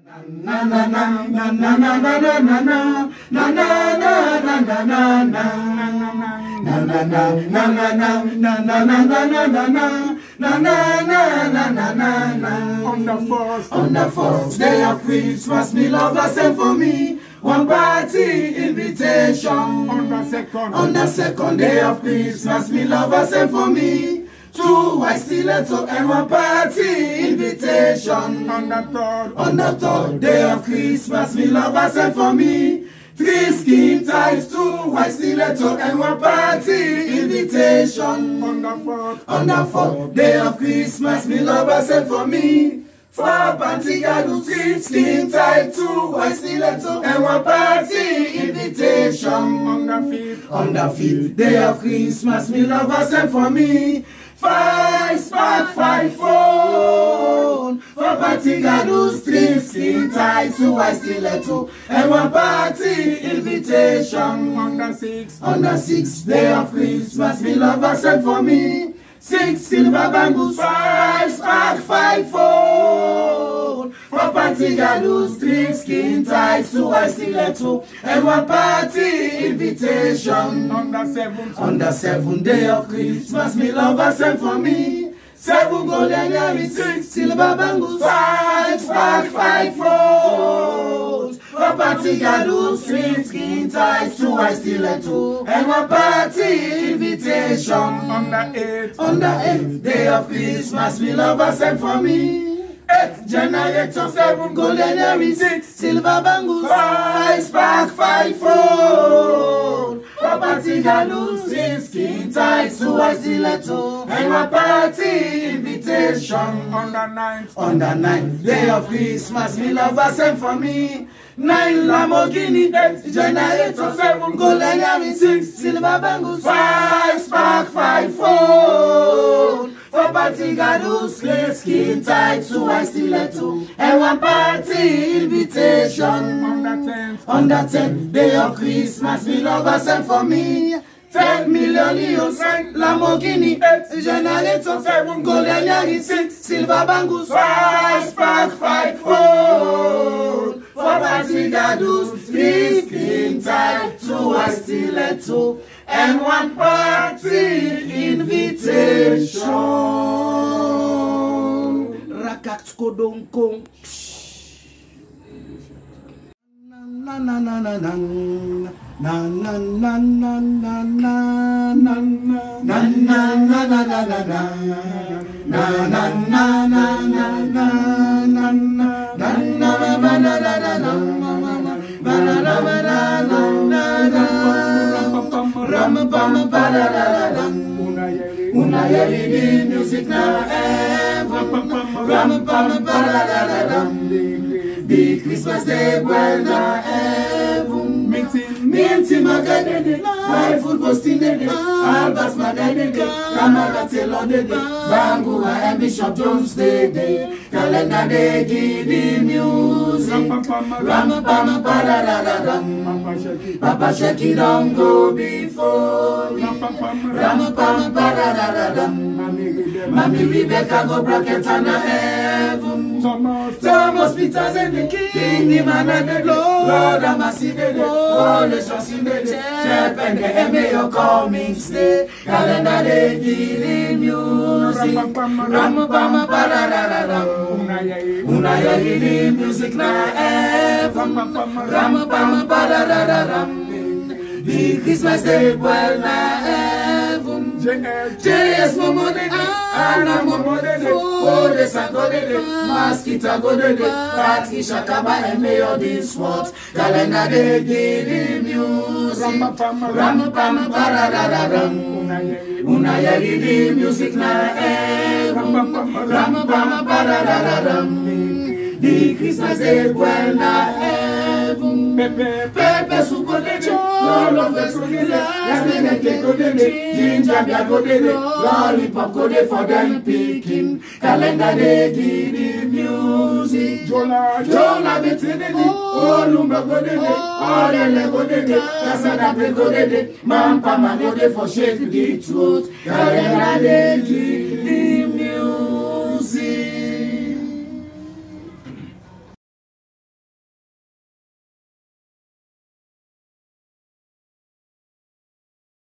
Na na na na na na na na na na na na na na na na na on the first day of Christmas, me lover sent for me one party invitation. On the second day of Christmas, me lover sent for me two white stiletto and one party invitation. On the third day of Christmas, me lover sent for me three skin tights, two white stiletto and one party invitation. On the fourth day of Christmas, me lover sent for me four panty gaddles, three skin tight, two white stiletto and one party invitation. On the fifth day of Christmas, me lover sent for me five spark, five phone, four party gaddles, three skin tight, two white stiletto and one party invitation. On the sixth day of Christmas, me lover sent for me six silver bangles, five spark, five phone, four party gaddles, three skin tight, two white stiletto and one party invitation. On the seventh day of Christmas, me lover sent for me seven golden earrings, six silver bangles, five spark, five phone, four party gaddles, three skin tight, two white stiletto and one party invitation. On the eighth day of Christmas, me lover sent for me eight generator, seven golden earrings, six silver bangles, five spark, five phone, four party gaddles, three skin tight, two white stiletto and one party invitation. On the ninth day of Christmas, me lover sent for me nine Lamborghini, eight generator, seven golden earrings, six silver bangles, five spark, five phone, four party gaddles, three skin tight, two white stiletto and one party invitation. On the tenth day of Christmas, me lover sent for me 10 million euros, Lamborghini, eight generator, seven golden earrings, six silver bangles, five spark, five phone, four party gaddles, three skin tight, two white stiletto and one party invitation. Rakat kodonko. Na na na na na na na na na na na na na na na na na music now the Christmas day well na heaven. Minti magadede, my food posting dede, Albert magadede, Kamara Taylor dede, Bangu and Bishop Jones dede, Calendar de Giddy music, Ramapama parararam, Papa Shaki don't go before me, Ramapama parararam, Mami Rebecca go bracket and heaven. Thomas Peters and the King, the man and the Lord, I'm a city, all the shots in the chap and the MAO coming stay. Calendar de Giddy music, Ramapama parararam, Unaya Giddy music na heaven, Ramapama parararam, the Christmas day well na heaven. JS Momo dede, Anna Momo dede, Ode Sango dede, Maskita go dede, Patki Shakaba and Mayo this sport, Calendar de Giddy music, Ramapama parararam, Unaya Giddy music na heaven, Ramapama parararam, the Christmas day well na heaven, Pepe Suko dede, all of us go dede, Yasmine go dede, Ginger Bia go dede, Lollipop go dede for them picking, Calendar de Giddy music, Jola Betty dede, Olumba go dede, Olele go dede, Kasada go dede, Mampama go dede for shake the throat, Calendar de Giddy